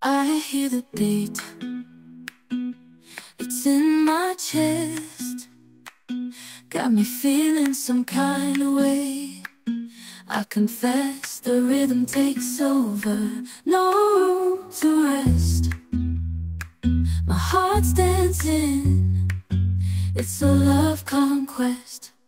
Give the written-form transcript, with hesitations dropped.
I hear the beat, it's in my chest, got me feeling some kind of way. I confess the rhythm takes over, no room to rest. My heart's dancing, it's a love conquest.